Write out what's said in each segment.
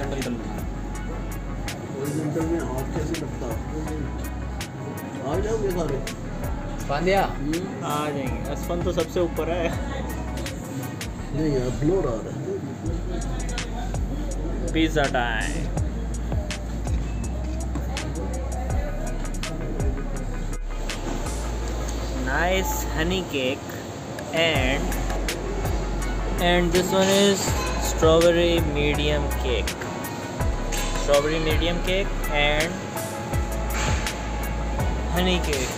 Horizontal कर लूँगा। Horizontal में हाथ कैसे लगता है? आ जाओगे सारे? बांधिया आ जाएंगे। असफन तो सबसे ऊपर है। नहीं यार फ्लोर आ रहा है। Pizza time. Nice honey cake and this one is strawberry medium cake and honey cake.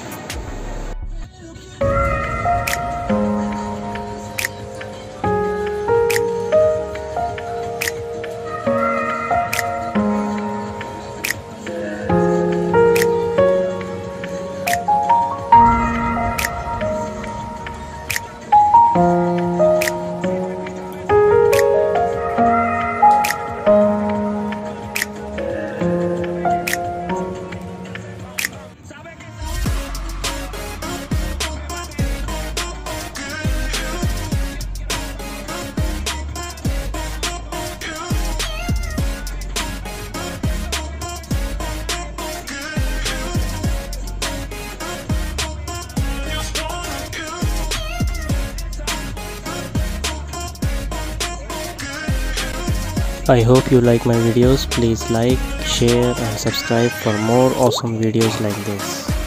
I hope you like my videos. Please like, share and subscribe for more awesome videos like this.